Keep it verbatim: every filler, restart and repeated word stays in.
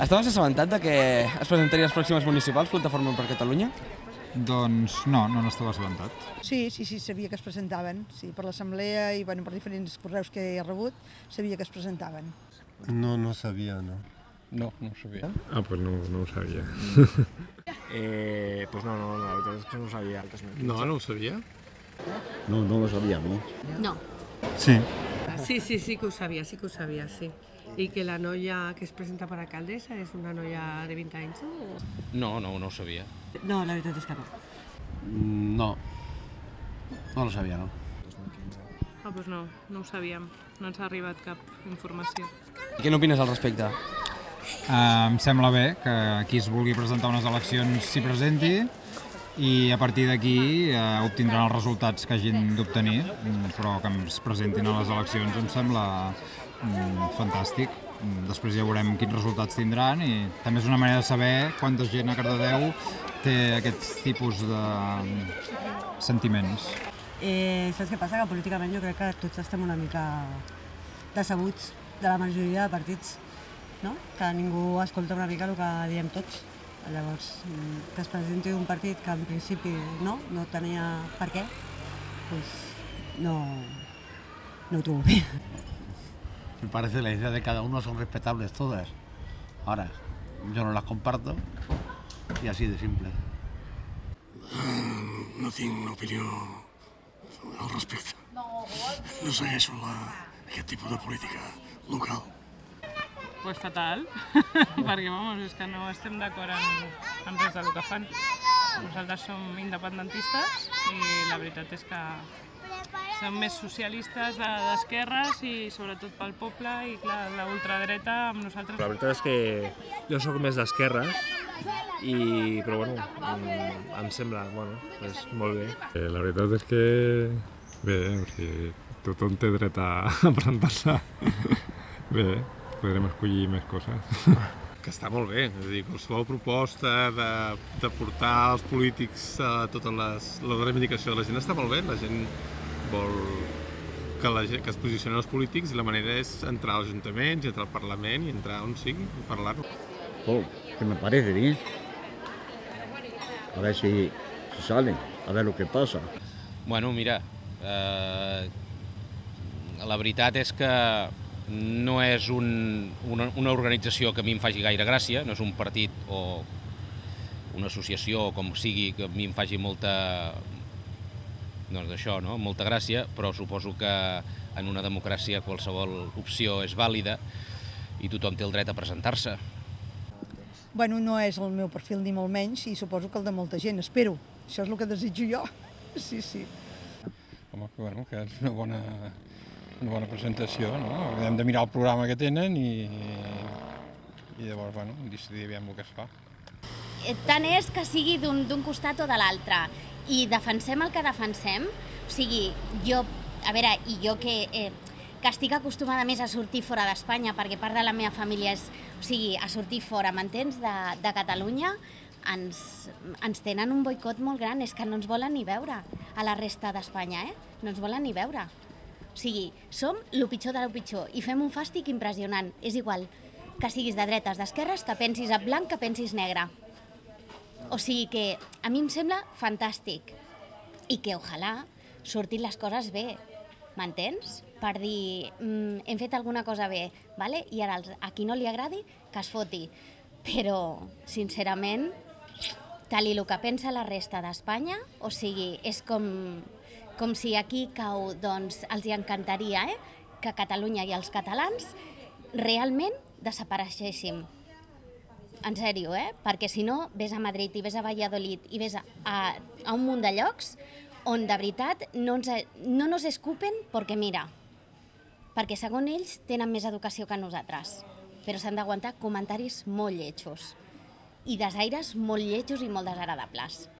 Estaves assabentat de que es presentaria les pròximes municipals Plataforma per Catalunya? Doncs no, no n'estava assabentat. Sí, sí, sí, sabia que es presentaven. Sí, per l'assemblea i bueno, per diferents correus que he rebut, sabia que es presentaven. No, no sabia, no. No, no ho sabia. Ah, pues no, no ho sabia. Eh, pues no, no, la veritat és que no ho sabia. No, no ho sabia? No, no lo sabía, ¿no? No. Sí. Sí, sí, sí que ho sabia, sí que ho sabia, sí. I que la noia que es presenta per alcaldessa és una noia de vint anys, no? No, no, no ho sabia. No, la veritat és que no. No, no lo sabía, no. Ah, doncs no, no ho sabíem. No ens ha arribat cap informació. I què n'opines al respecte? Uh, em sembla bé que qui es vulgui presentar unes eleccions s'hi presenti i a partir d'aquí uh, obtindran els resultats que hagin d'obtenir, però que es presentin a les eleccions em sembla um, fantàstic. Després ja veurem quins resultats tindran i també és una manera de saber quanta gent a Cardedeu té aquests tipus de sentiments. Eh, saps què passa? Que políticament jo crec que tots estem una mica decebuts de la majoria de partits, no? Que ningú escolta una mica el que diem tots. Llavors, que es presenti un partit que en principi no, no tenia per què, doncs no, no ho trobo bé. Me parece la idea de cada uno son respetables todas. Ahora, yo no las comparto y así de simple. No tinc una opinió al respecte. No segueixo la, aquest tipus de política local. Pues fatal, perquè vamos, és que no estem d'acord en, en res del que fan. Nosaltres som independentistes i la veritat és que som més socialistes d'esquerres i sobretot pel poble i clar, la ultradreta amb nosaltres. La veritat és que jo sóc més d'esquerres, i, però bueno, em sembla, bueno, és molt bé. Eh, la veritat és que bé, o sigui, tothom té dret a presentar-se. Bé, podrem escollir més coses. Que està molt bé, és a dir, qualsevol proposta de, de portar els polítics a totes les, la reivindicació de la gent està molt bé, la gent vol que, la gent, que es posicionen els polítics i la manera és entrar als ajuntaments, entrar al Parlament i entrar on sigui i parlar-ho. Oh, que me parece bien. A ver si, si salen, a ver lo que pasa. Bueno, mira, eh, la veritat és que no és un, una, una organització que a mi em faci gaire gràcia, no és un partit o una associació o com sigui que a mi em faci molta, doncs d'això, no? molta gràcia, però suposo que en una democràcia qualsevol opció és vàlida i tothom té el dret a presentar-se. Bueno, no és el meu perfil ni molt menys i suposo que el de molta gent, espero. Això és el que desitjo jo. Sí, sí. Home, que, bueno, que és una bona, una bona presentació, no? Hem de mirar el programa que tenen i, i llavors, bueno, decidir aviam el que es fa. Tant és que sigui d'un costat o de l'altre i defensem el que defensem, o sigui, jo, a veure, i jo que, eh, que estic acostumada més a sortir fora d'Espanya perquè part de la meva família és, o sigui, a sortir fora, m'entens, de, de Catalunya, ens, ens tenen un boicot molt gran, és que no ens volen ni veure a la resta d'Espanya, eh? No ens volen ni veure. O sigui, som el pitjor de lo pitjor i fem un fàstic impressionant. És igual que siguis de dretes, d'esquerres, que pensis en blanc, que pensis negre. O sigui que a mi em sembla fantàstic i que ojalà surtin les coses bé, m'entens? Per dir, mm, hem fet alguna cosa bé, vale? I ara a qui no li agradi, que es foti. Però, sincerament, tal i el que pensa la resta d'Espanya, o sigui, és com, com si aquí cau, doncs, els hi encantaria eh? que Catalunya i els catalans realment desapareixéssim. En sèrio, eh? Perquè si no, ves a Madrid i ves a Valladolid i ves a, a, a un munt de llocs on de veritat no, ens, no nos escupen perquè mira, perquè segons ells tenen més educació que nosaltres, però s'han d'aguantar comentaris molt lletjos i desaires molt lletjos i molt desagradables.